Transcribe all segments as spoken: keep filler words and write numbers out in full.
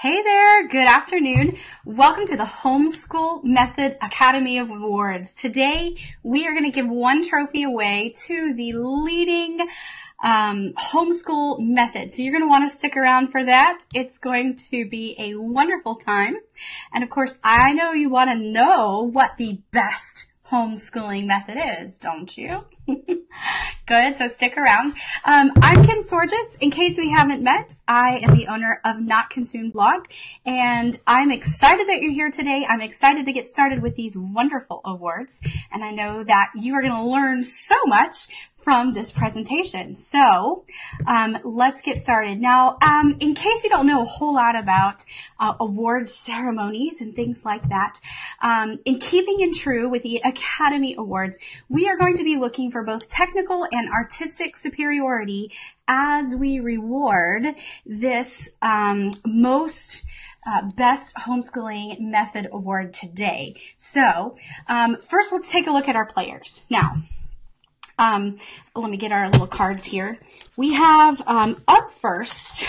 Hey there, good afternoon. Welcome to the Homeschool Method Academy of Awards. Today, we are going to give one trophy away to the leading um, homeschool method. So you're going to want to stick around for that. It's going to be a wonderful time. And of course, I know you want to know what the best homeschooling method is, don't you? Good, so stick around. Um, I'm Kim Sorges. In case we haven't met, I am the owner of Not Consumed Blog, and I'm excited that you're here today. I'm excited to get started with these wonderful awards, and I know that you are going to learn so much from this presentation. So um, let's get started. Now, um, in case you don't know a whole lot about uh, award ceremonies and things like that, um, in keeping in true with the Academy Awards, we are going to be looking for both technical and artistic superiority as we reward this um, most Uh, best homeschooling method award today. So um, first, let's take a look at our players. Now, um, let me get our little cards here. We have um, up first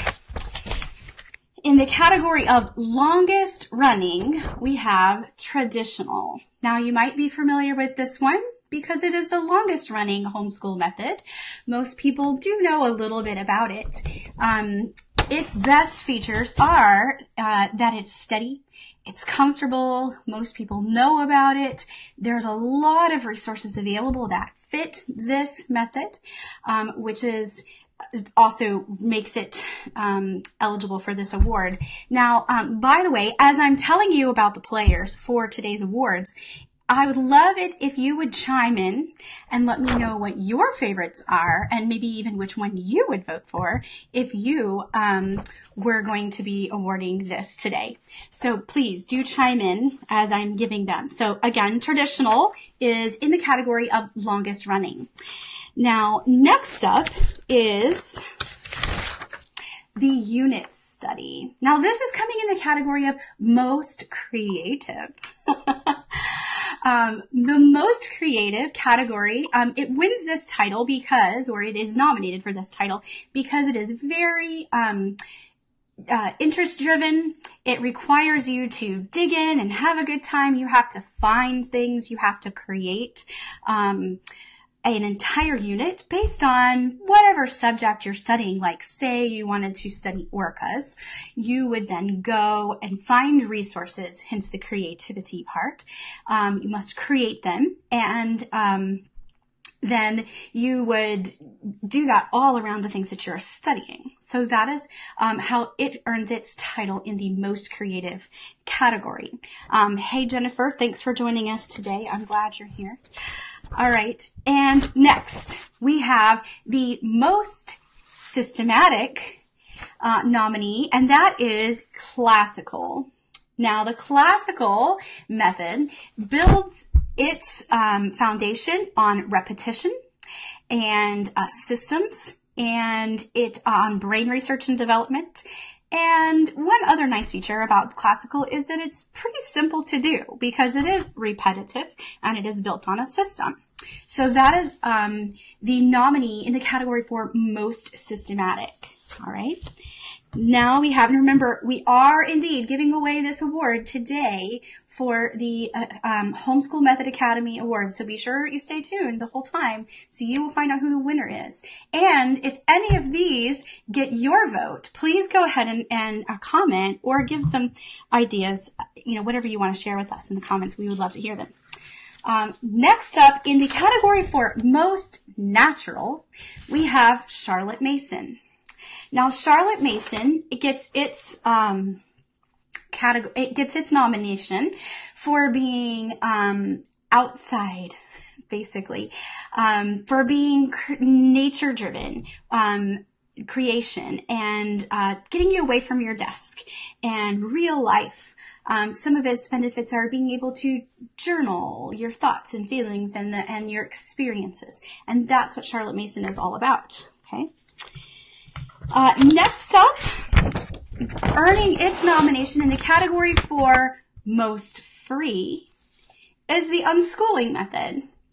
in the category of longest running, we have traditional. Now, you might be familiar with this one because it is the longest running homeschool method. Most people do know a little bit about it. Um, Its best features are uh, that it's steady, it's comfortable, most people know about it. There's a lot of resources available that fit this method, um, which is also makes it um, eligible for this award. Now, um, by the way, as I'm telling you about the players for today's awards, I would love it if you would chime in and let me know what your favorites are and maybe even which one you would vote for if you um, were going to be awarding this today. So please do chime in as I'm giving them. So again, traditional is in the category of longest running. Now, next up is the unit study. Now, this is coming in the category of most creative. Um, the most creative category, um, it wins this title because, or it is nominated for this title because it is very um, uh, interest-driven. It requires you to dig in and have a good time. You have to find things. You have to create um, an entire unit based on whatever subject you're studying. Like, say you wanted to study orcas, you would then go and find resources, hence the creativity part. Um, you must create them, and um, then you would do that all around the things that you're studying. So that is um, how it earns its title in the most creative category. Um, hey, Jennifer, thanks for joining us today. I'm glad you're here. All right, and next we have the most systematic uh, nominee, and that is classical. Now, the classical method builds its um, foundation on repetition and uh, systems, and it on brain research and development. And one other nice feature about classical is that it's pretty simple to do because it is repetitive and it is built on a system. So that is um, the nominee in the category for most systematic. All right. Now we have, and remember, we are indeed giving away this award today for the uh, um, Homeschool Method Academy Award. So be sure you stay tuned the whole time so you will find out who the winner is. And if any of these get your vote, please go ahead and, and uh, comment or give some ideas, you know, whatever you want to share with us in the comments. We would love to hear them. Um, next up, in the category for most natural, we have Charlotte Mason. Now, Charlotte Mason, it gets its um, category, it gets its nomination for being um, outside, basically, um, for being nature-driven, um, creation, and uh, getting you away from your desk and real life. Um, some of its benefits are being able to journal your thoughts and feelings and the and your experiences, and that's what Charlotte Mason is all about. Okay. Uh, next up, earning its nomination in the category for most free is the unschooling method.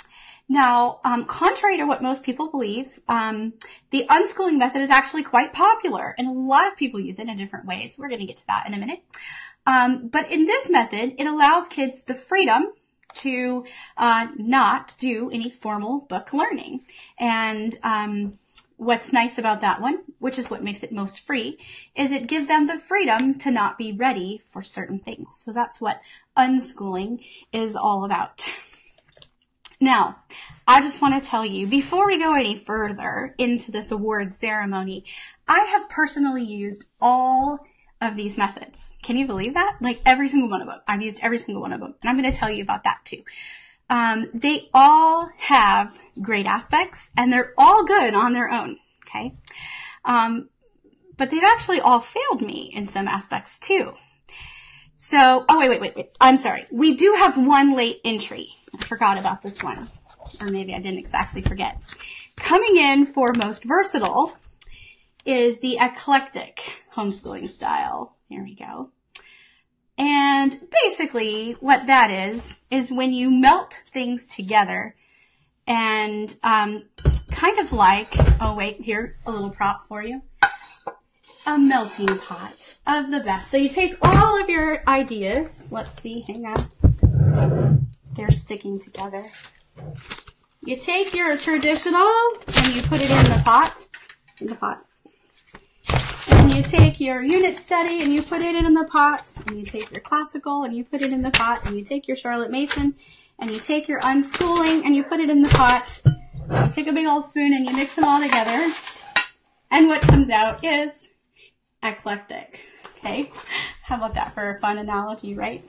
Now, um, contrary to what most people believe, um, the unschooling method is actually quite popular, and a lot of people use it in different ways. We're going to get to that in a minute. Um, but in this method, it allows kids the freedom to uh, not do any formal book learning. And um, what's nice about that one, which is what makes it most free, is it gives them the freedom to not be ready for certain things. So that's what unschooling is all about. Now, I just want to tell you, before we go any further into this awards ceremony, I have personally used all of these methods. Can you believe that? Like every single one of them. I've used every single one of them. And I'm going to tell you about that too. Um, they all have great aspects and they're all good on their own. Okay. Um, but they've actually all failed me in some aspects too. So, oh, wait, wait, wait, wait. I'm sorry. We do have one late entry. I forgot about this one. Or maybe I didn't exactly forget. Coming in for most versatile is the eclectic homeschooling style. Here we go. And basically what that is, is when you melt things together and um, kind of like, oh wait, here, a little prop for you. A melting pot of the best. So you take all of your ideas. Let's see, hang on. They're sticking together. You take your traditional and you put it in the pot. In the pot. And you take your unit study and you put it in the pot. And you take your classical and you put it in the pot. And you take your Charlotte Mason and you take your unschooling and you put it in the pot. You take a big old spoon and you mix them all together. And what comes out is eclectic. Okay? How about that for a fun analogy, right?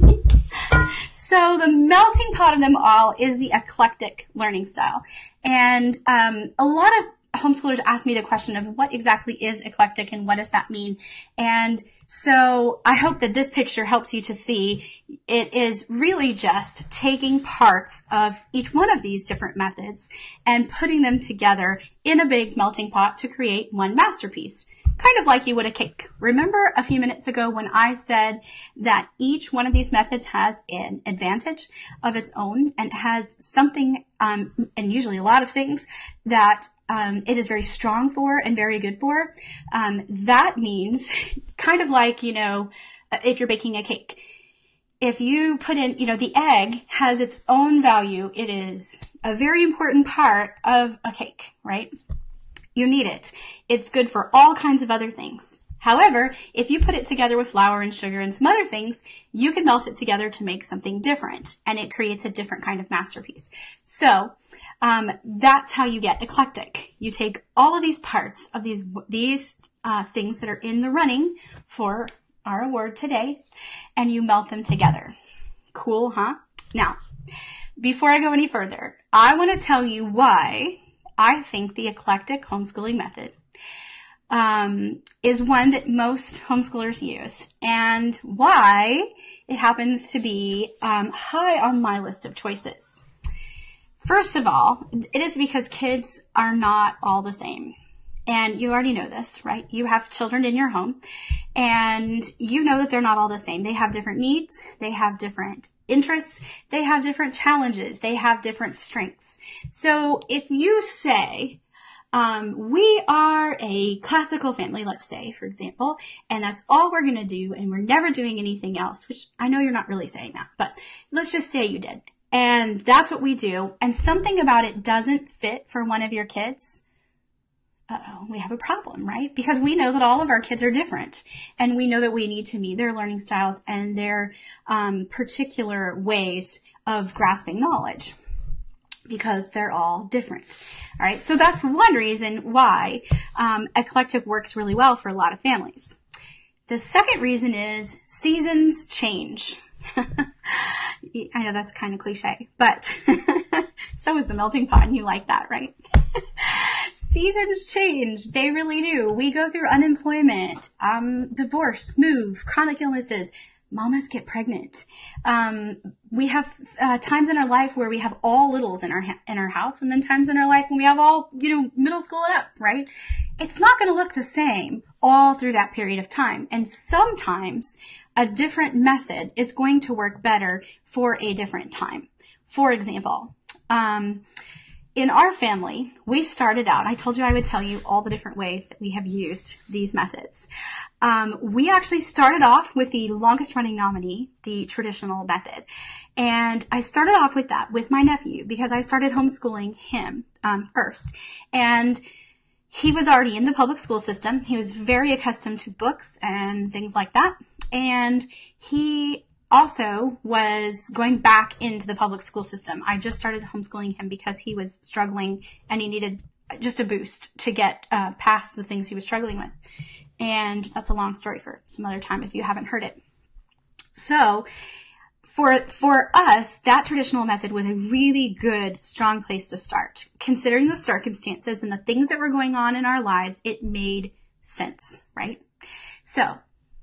So the melting pot of them all is the eclectic learning style. And um, a lot of homeschoolers ask me the question of what exactly is eclectic and what does that mean? And so I hope that this picture helps you to see it is really just taking parts of each one of these different methods and putting them together in a big melting pot to create one masterpiece. Kind of like you would a cake. Remember a few minutes ago when I said that each one of these methods has an advantage of its own and has something, um, and usually a lot of things, that um, it is very strong for and very good for. Um, that means kind of like, you know, if you're baking a cake. If you put in, you know, the egg has its own value. It is a very important part of a cake, right? You need it. It's good for all kinds of other things. However, if you put it together with flour and sugar and some other things, you can melt it together to make something different, and it creates a different kind of masterpiece. So um, that's how you get eclectic. You take all of these parts of these these uh, things that are in the running for our award today, and you melt them together. Cool, huh? Now, before I go any further, I want to tell you why I think the eclectic homeschooling method um, is one that most homeschoolers use, and why it happens to be um, high on my list of choices. First of all, it is because kids are not all the same. And you already know this, right? You have children in your home, and you know that they're not all the same. They have different needs. They have different interests. They have different challenges. They have different strengths. So if you say, um, we are a classical family, let's say, for example, and that's all we're going to do, and we're never doing anything else, which I know you're not really saying that, but let's just say you did. And that's what we do, and something about it doesn't fit for one of your kids. Uh-oh, we have a problem, right? Because we know that all of our kids are different, and we know that we need to meet their learning styles and their um, particular ways of grasping knowledge, because they're all different. All right, so that's one reason why um, eclectic works really well for a lot of families. The second reason is seasons change. I know that's kind of cliche, but so is the melting pot, and you like that, right? Seasons change. They really do. We go through unemployment, um, divorce, move, chronic illnesses. Mamas get pregnant. Um, we have uh, times in our life where we have all littles in our ha- in our house, and then times in our life when we have all, you know, middle school and up, right? It's not going to look the same all through that period of time. And sometimes a different method is going to work better for a different time. For example, Um, in our family, we started out, I told you I would tell you all the different ways that we have used these methods. Um, we actually started off with the longest running nominee, the traditional method. And I started off with that with my nephew because I started homeschooling him um, first. And he was already in the public school system. He was very accustomed to books and things like that. And he also was going back into the public school system. I just started homeschooling him because he was struggling and he needed just a boost to get uh, past the things he was struggling with. And that's a long story for some other time if you haven't heard it. So for for us, that traditional method was a really good, strong place to start. Considering the circumstances and the things that were going on in our lives, it made sense, right? So,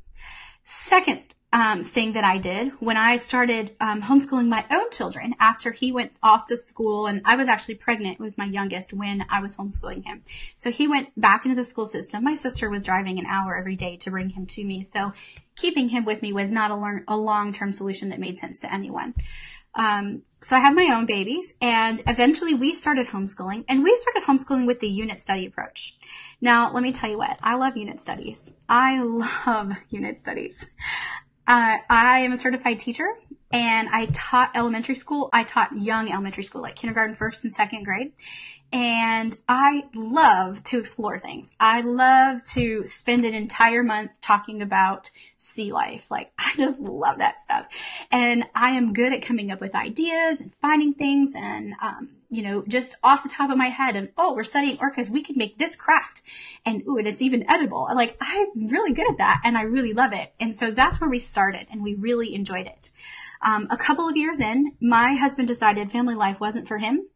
second Um, thing that I did when I started um, homeschooling my own children after he went off to school, and I was actually pregnant with my youngest when I was homeschooling him. So he went back into the school system. My sister was driving an hour every day to bring him to me. So keeping him with me was not a, learn- a long-term solution that made sense to anyone. Um, so I have my own babies, and eventually we started homeschooling, and we started homeschooling with the unit study approach. Now, let me tell you what, I love unit studies. I love unit studies. Uh, I am a certified teacher, and I taught elementary school. I taught young elementary school, like kindergarten, first and second grade. And I love to explore things. I love to spend an entire month talking about sea life. Like, I just love that stuff. And I am good at coming up with ideas and finding things and, um, you know, just off the top of my head. And, oh, we're studying orcas. We could make this craft. And, ooh, and it's even edible. Like, I'm really good at that, and I really love it. And so that's where we started, and we really enjoyed it. Um, a couple of years in, my husband decided family life wasn't for him.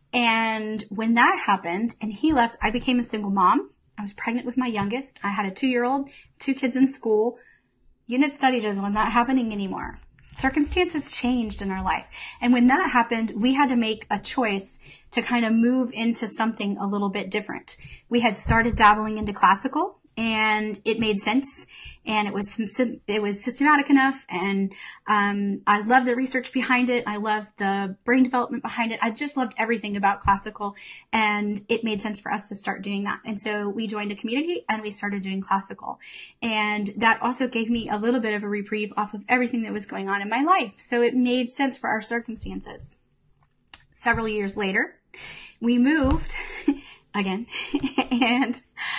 And when that happened and he left, I became a single mom. I was pregnant with my youngest. I had a two-year-old, two kids in school. Unit study just was not happening anymore. Circumstances changed in our life. And when that happened, we had to make a choice to kind of move into something a little bit different. We had started dabbling into classical, and it made sense, and it was it was systematic enough, and um, I loved the research behind it. I loved the brain development behind it. I just loved everything about classical, and it made sense for us to start doing that. And so we joined a community, and we started doing classical, and that also gave me a little bit of a reprieve off of everything that was going on in my life. So it made sense for our circumstances. Several years later, we moved again, and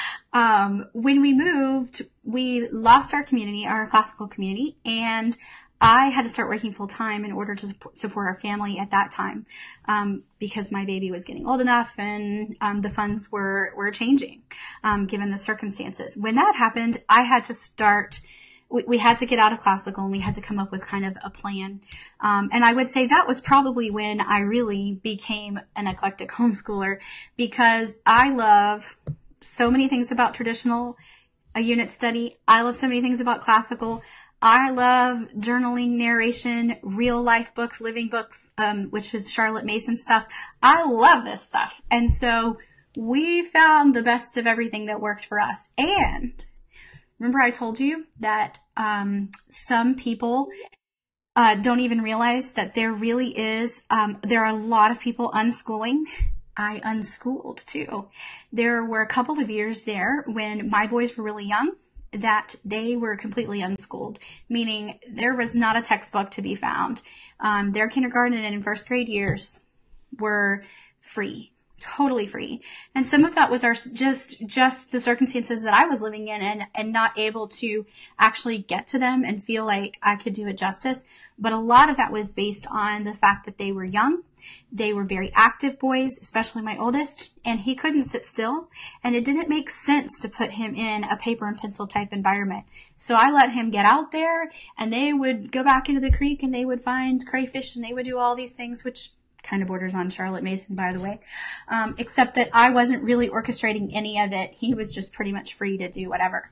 Um, when we moved, we lost our community, our classical community, and I had to start working full time in order to support our family at that time, um, because my baby was getting old enough, and um, the funds were were changing, um, given the circumstances. When that happened, I had to start. We, we had to get out of classical, and we had to come up with kind of a plan. Um, and I would say that was probably when I really became an eclectic homeschooler, because I love so many things about traditional a unit study. I love so many things about classical. I love journaling, narration, real life books, living books, um, which is Charlotte Mason stuff. I love this stuff. And so we found the best of everything that worked for us. And remember I told you that um, some people uh, don't even realize that there really is, um, there are a lot of people unschooling. I unschooled too. There were a couple of years there when my boys were really young that they were completely unschooled, meaning there was not a textbook to be found. Um, their kindergarten and first grade years were free, totally free. And some of that was our just just the circumstances that I was living in, and, and not able to actually get to them and feel like I could do it justice. But a lot of that was based on the fact that they were young. They were very active boys, especially my oldest, and he couldn't sit still, and it didn't make sense to put him in a paper and pencil type environment. So I let him get out there, and they would go back into the creek, and they would find crayfish, and they would do all these things, which kind of borders on Charlotte Mason, by the way, um, except that I wasn't really orchestrating any of it. He was just pretty much free to do whatever.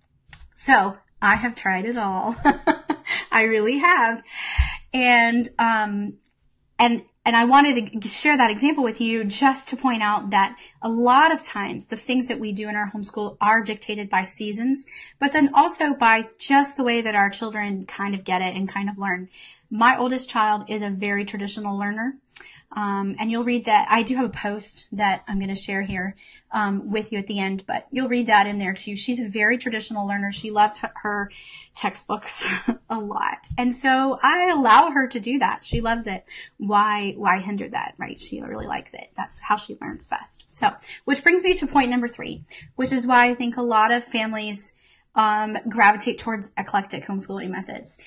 So I have tried it all. I really have. And, um, and, And I wanted to share that example with you just to point out that a lot of times the things that we do in our homeschool are dictated by seasons, but then also by just the way that our children kind of get it and kind of learn. My oldest child is a very traditional learner. Um, and you'll read that. I do have a post that I'm going to share here um, with you at the end, but you'll read that in there too. She's a very traditional learner. She loves her, her textbooks a lot. And so I allow her to do that. She loves it. Why, why hinder that, right? She really likes it. That's how she learns best. So, which brings me to point number three, which is why I think a lot of families um, gravitate towards eclectic homeschooling methods.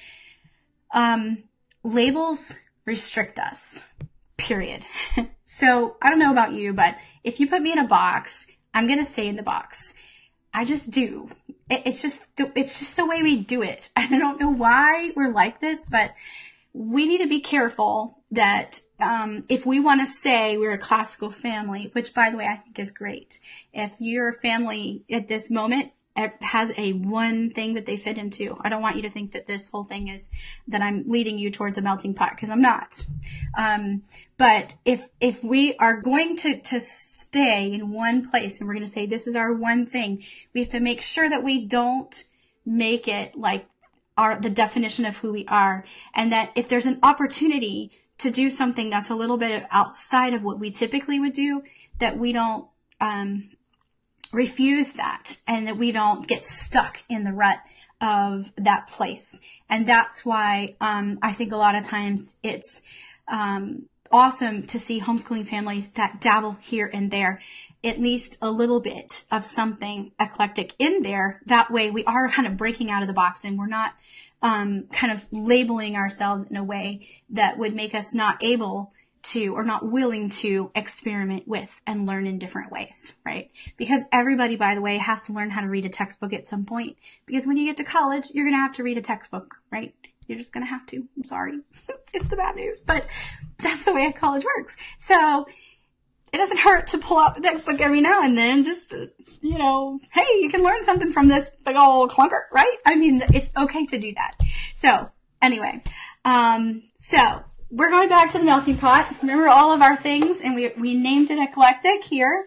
Um, labels restrict us. Period. So I don't know about you, but if you put me in a box, I'm going to stay in the box. I just do. It, it's just, the, it's just the way we do it. I don't know why we're like this, but we need to be careful that, um, if we want to say we're a classical family, which by the way, I think is great. If your family at this moment has a one thing that they fit into. I don't want you to think that this whole thing is that I'm leading you towards a melting pot, because I'm not. Um, but if if we are going to to stay in one place and we're going to say this is our one thing, we have to make sure that we don't make it like our the definition of who we are, and that if there's an opportunity to do something that's a little bit outside of what we typically would do, that we don't um refuse that, and that we don't get stuck in the rut of that place. And that's why um, I think a lot of times it's um, awesome to see homeschooling families that dabble here and there, at least a little bit of something eclectic in there. That way we are kind of breaking out of the box, and we're not um, kind of labeling ourselves in a way that would make us not able to or not willing to experiment with and learn in different ways, right? Because everybody, by the way, has to learn how to read a textbook at some point, because when you get to college, you're going to have to read a textbook, right? You're just going to have to. I'm sorry. It's the bad news, but that's the way college works. So it doesn't hurt to pull out the textbook every now and then, just to, you know, hey, you can learn something from this big old clunker, right? I mean, it's okay to do that. So anyway, um, so we're going back to the melting pot. Remember all of our things, and we we named it eclectic here,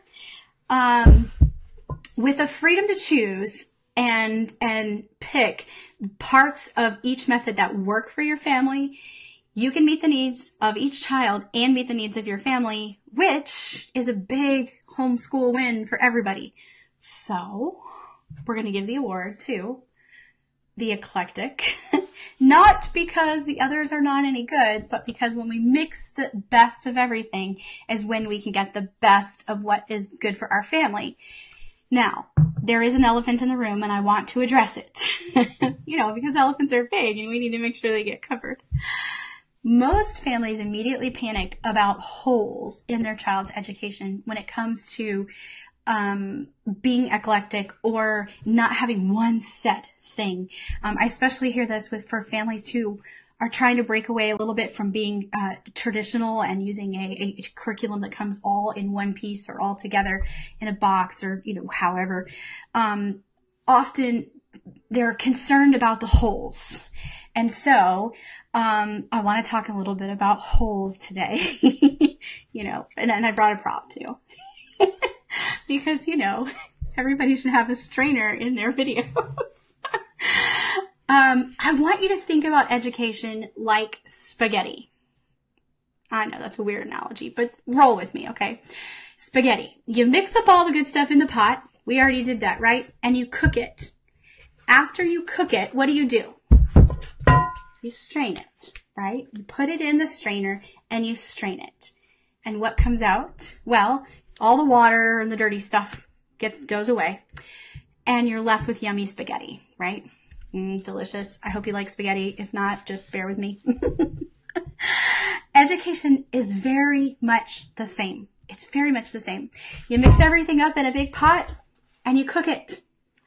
um, with the freedom to choose and and pick parts of each method that work for your family. You can meet the needs of each child and meet the needs of your family, which is a big homeschool win for everybody. So we're going to give the award to the eclectic. Not because the others are not any good, but because when we mix the best of everything is when we can get the best of what is good for our family. Now, there is an elephant in the room, and I want to address it. You know, because elephants are big and we need to make sure they get covered. Most families immediately panic about holes in their child's education when it comes to um, being eclectic or not having one set thing. Um, I especially hear this with for families who are trying to break away a little bit from being uh, traditional and using a, a curriculum that comes all in one piece or all together in a box, or, you know, however. Um, often they're concerned about the holes. And so um, I want to talk a little bit about holes today, you know, and, and I brought a prop too. Because, you know, everybody should have a strainer in their videos. um, I want you to think about education like spaghetti. I know that's a weird analogy, but roll with me, okay? Spaghetti. You mix up all the good stuff in the pot. We already did that, right? And you cook it. After you cook it, what do you do? You strain it, right? You put it in the strainer and you strain it. And what comes out? Well, all the water and the dirty stuff gets goes away, and you're left with yummy spaghetti, right? Mm, delicious. I hope you like spaghetti. If not, just bear with me. Education is very much the same. It's very much the same. You mix everything up in a big pot and you cook it.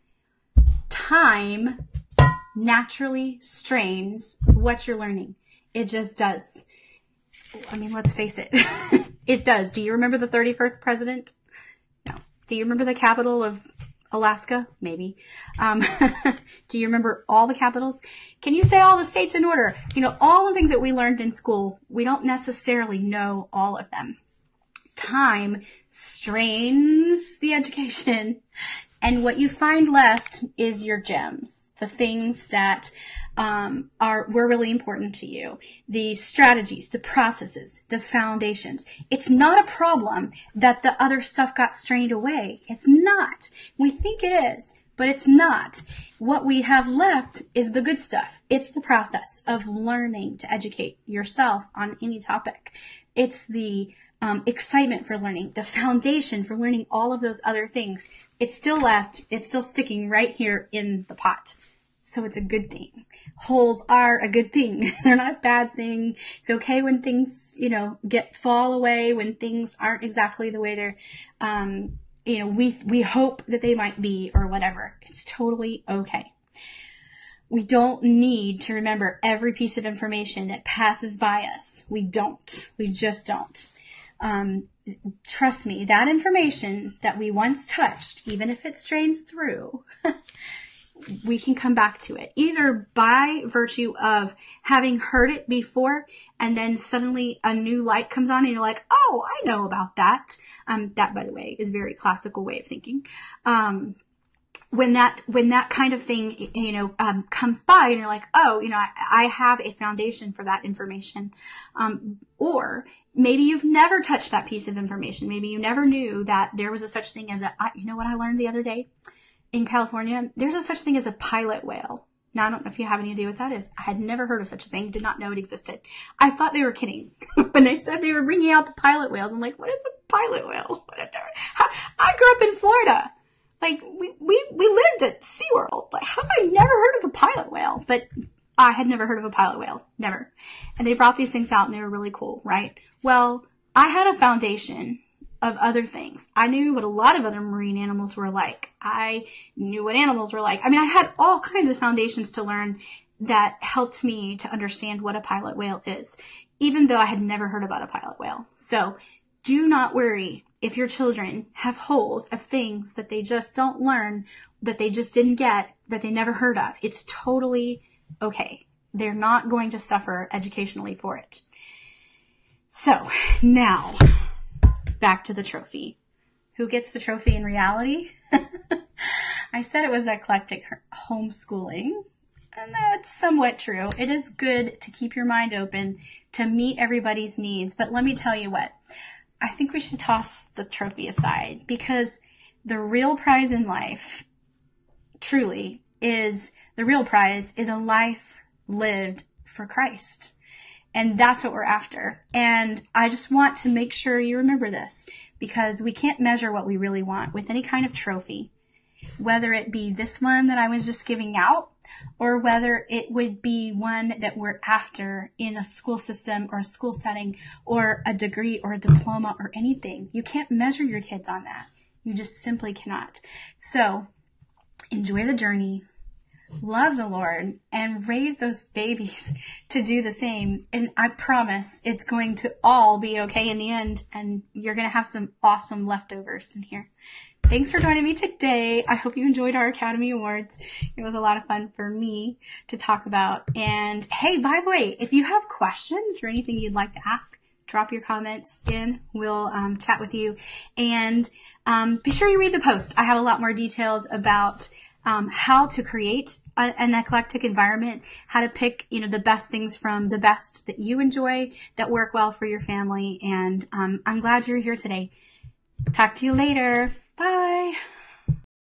Time naturally strains what you're learning. It just does. I mean, let's face it. It does. Do you remember the thirty-first president? No. Do you remember the capital of Alaska? Maybe. Um, do you remember all the capitals? Can you say all the states in order? You know, all the things that we learned in school, we don't necessarily know all of them. Time strains the education, And what you find left is your gems, the things that um, are were really important to you, the strategies, the processes, the foundations. It's not a problem that the other stuff got strained away. It's not. We think it is, but it's not. What we have left is the good stuff. It's the process of learning to educate yourself on any topic. It's the um, excitement for learning, the foundation for learning all of those other things. It's still left. It's still sticking right here in the pot. So it's a good thing. Holes are a good thing. They're not a bad thing. It's okay when things, you know, get fall away, when things aren't exactly the way they're, um, you know, we, we hope that they might be or whatever. It's totally okay. We don't need to remember every piece of information that passes by us. We don't. We just don't. Um, trust me, that information that we once touched, even if it strains through, we can come back to it, either by virtue of having heard it before and then suddenly a new light comes on and you're like, oh, I know about that. Um, that, by the way, is a very classical way of thinking. Um, when that, when that kind of thing, you know, um, comes by and you're like, oh, you know, I, I have a foundation for that information. Um, or maybe you've never touched that piece of information. Maybe you never knew that there was a such thing as a, you know what I learned the other day? In California, there's a such thing as a pilot whale. Now, I don't know if you have any idea what that is. I had never heard of such a thing, did not know it existed. I thought they were kidding when they said they were bringing out the pilot whales. I'm like, what is a pilot whale? I grew up in Florida. Like, we, we, we lived at SeaWorld. Like, how have I never heard of a pilot whale? But I had never heard of a pilot whale. Never. And they brought these things out and they were really cool, right? Well, I had a foundation of other things. I knew what a lot of other marine animals were like. I knew what animals were like. I mean, I had all kinds of foundations to learn that helped me to understand what a pilot whale is, even though I had never heard about a pilot whale. So do not worry if your children have holes of things that they just don't learn, that they just didn't get, that they never heard of. It's totally okay. They're not going to suffer educationally for it. So now, back to the trophy. Who gets the trophy in reality? I said it was eclectic homeschooling, and that's somewhat true. It is good to keep your mind open to meet everybody's needs, but let me tell you what, I think we should toss the trophy aside, because the real prize in life, truly, is the real prize is a life lived for Christ. And that's what we're after. And I just want to make sure you remember this, because we can't measure what we really want with any kind of trophy, whether it be this one that I was just giving out, or whether it would be one that we're after in a school system or a school setting or a degree or a diploma or anything. You can't measure your kids on that. You just simply cannot. So enjoy the journey. Love the Lord and raise those babies to do the same. And I promise it's going to all be okay in the end. And you're going to have some awesome leftovers in here. Thanks for joining me today. I hope you enjoyed our Academy Awards. It was a lot of fun for me to talk about. And hey, by the way, if you have questions or anything you'd like to ask, drop your comments in. We'll um, chat with you. And um, be sure you read the post. I have a lot more details about Um, how to create a, an eclectic environment, how to pick, you know, the best things from the best that you enjoy, that work well for your family. And um, I'm glad you're here today. Talk to you later. Bye.